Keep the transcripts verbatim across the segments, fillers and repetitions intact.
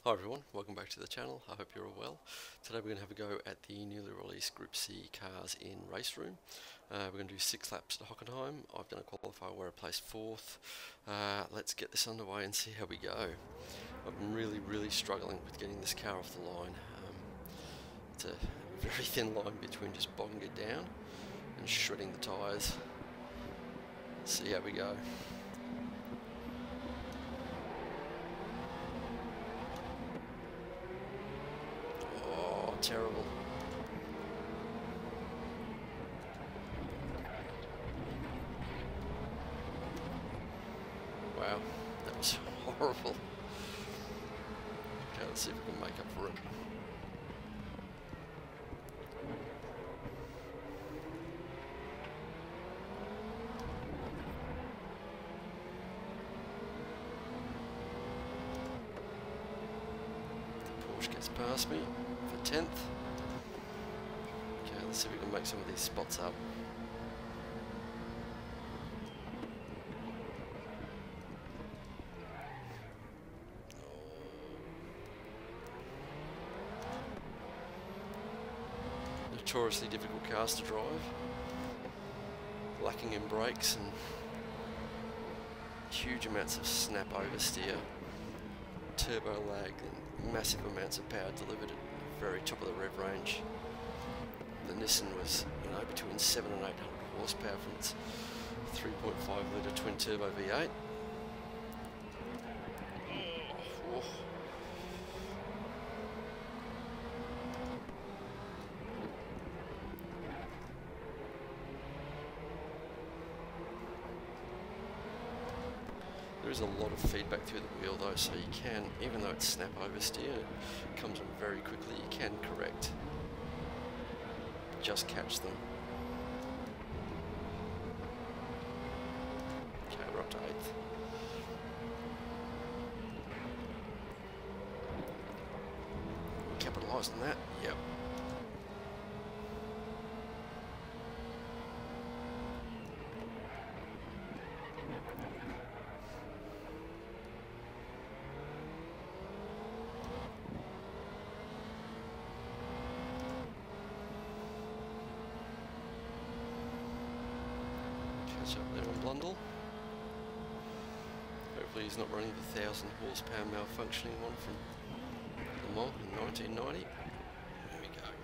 Hi everyone, welcome back to the channel. I hope you're all well. Today we're going to have a go at the newly released Group C cars in RaceRoom. Uh, we're going to do six laps at Hockenheim. I've done a qualifier where I placed fourth. Uh, let's get this underway and see how we go. I'm really, really struggling with getting this car off the line. Um, it's a very thin line between just bogging it down and shredding the tyres. See how we go. Terrible. Wow, that was horrible. Okay, let's see if we can make up for it. The Porsche gets past me for tenth. Okay, let's see if we can make some of these spots up. Notoriously difficult cars to drive, lacking in brakes and huge amounts of snap oversteer, turbo lag and massive amounts of power delivered at the very top of the rev range. The Nissan was, you know, between seven and eight hundred horsepower from its three point five litre twin turbo V eight. Oh. There is a lot of feedback through the wheel though, so you can, even though it's snap oversteer, it comes on very quickly, you can correct. Just catch them. Okay, we're up to eighth. Capitalise on that, yep. Catch up there on Blundell. Hopefully he's not running the one thousand horsepower malfunctioning one from Le Mans in nineteen ninety. There we go.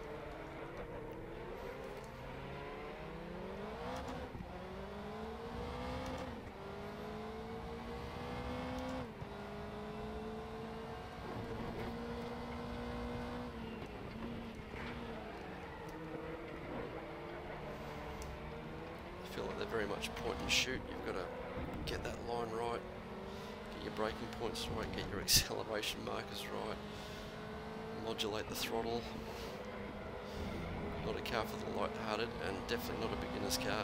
I feel like they're very much point and shoot. You've got to get that line right, get your braking points right, get your acceleration markers right, modulate the throttle. Not a car for the light-hearted and definitely not a beginner's car.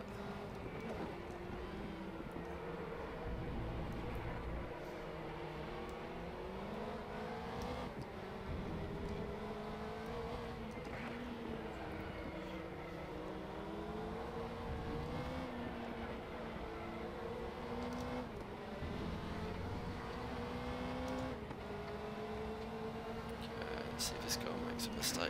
See if this guy makes a mistake.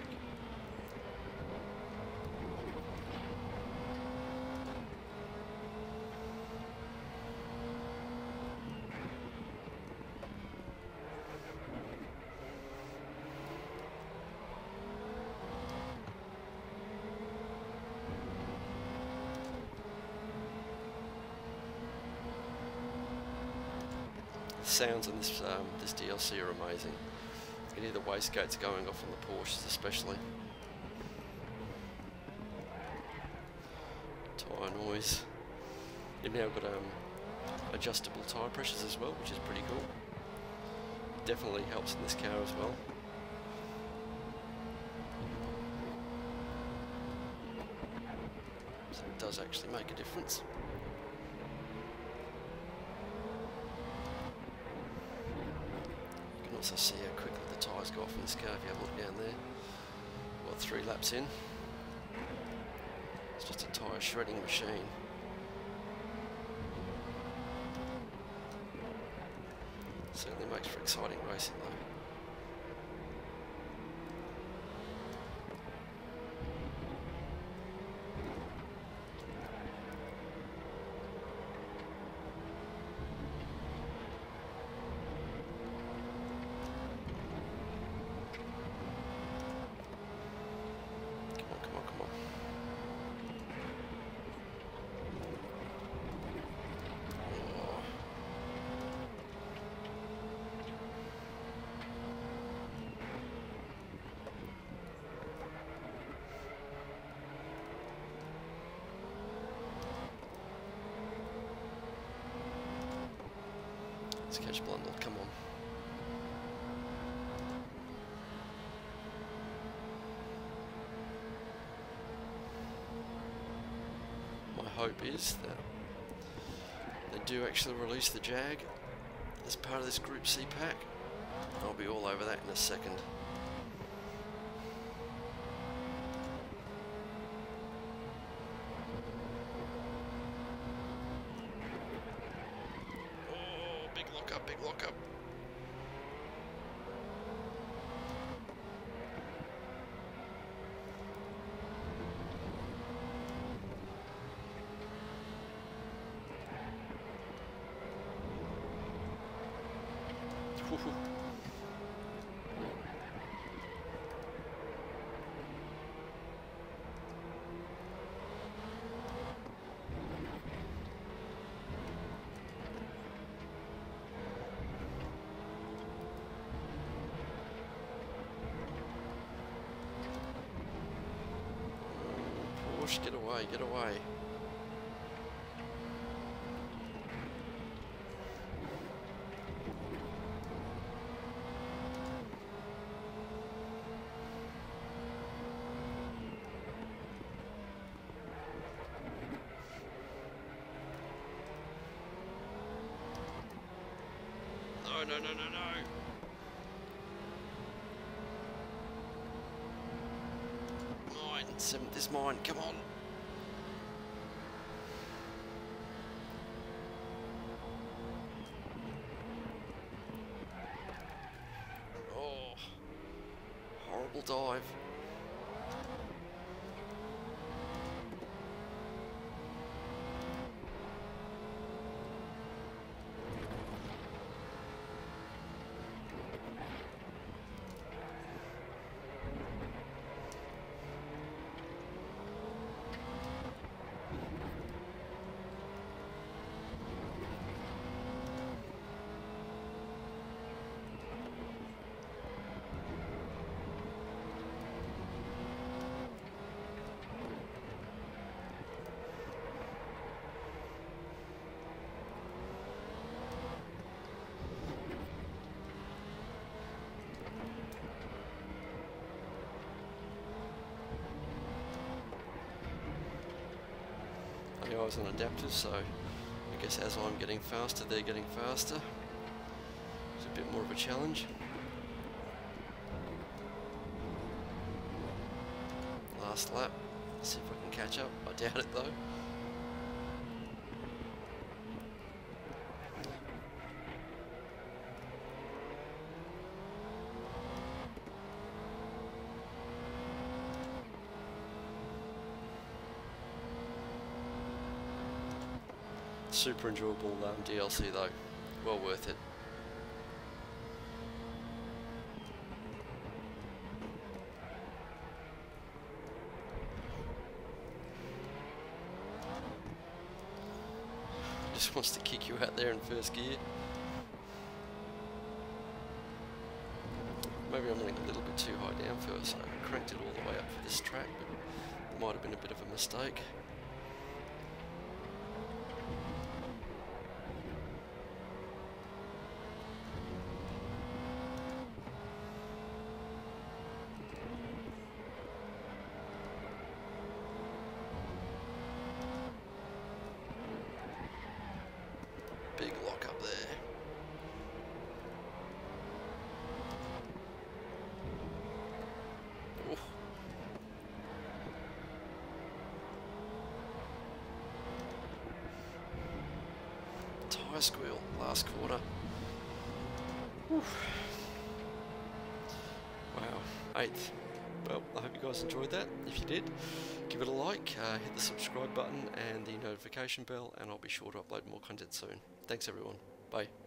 The sounds on this um, this D L C are amazing. You can hear the wastegates going off on the Porsches especially. Tyre noise. You've now got um, adjustable tyre pressures as well, which is pretty cool. Definitely helps in this car as well. So it does actually make a difference. You can also see how quickly the tyres go off in this car if you have a look down there. What, three laps in? It's just a tyre shredding machine. Certainly makes for exciting racing though. Let's catch Blundell, come on. My hope is that they do actually release the Jag as part of this Group C pack. I'll be all over that in a second. Oh, big lock up, big lock up. Get away, get away. No, no, no, no, no. Mine, seventh is mine, come on. Oh, horrible dive. I was on adapters, so I guess as I'm getting faster, they're getting faster. It's a bit more of a challenge. Last lap, let's see if I can catch up. I doubt it though. Super enjoyable um, D L C though, well worth it. Just wants to kick you out there in first gear. Maybe I'm running a little bit too high down first. I cranked it all the way up for this track, but it might have been a bit of a mistake. Big lock up there. Oof. Tyre squeal, last quarter. Oof. Wow, eighth. Well, I hope you guys enjoyed that. If you did, give it a like, uh, hit the subscribe button and the notification bell, and I'll be sure to upload more content soon. Thanks everyone. Bye.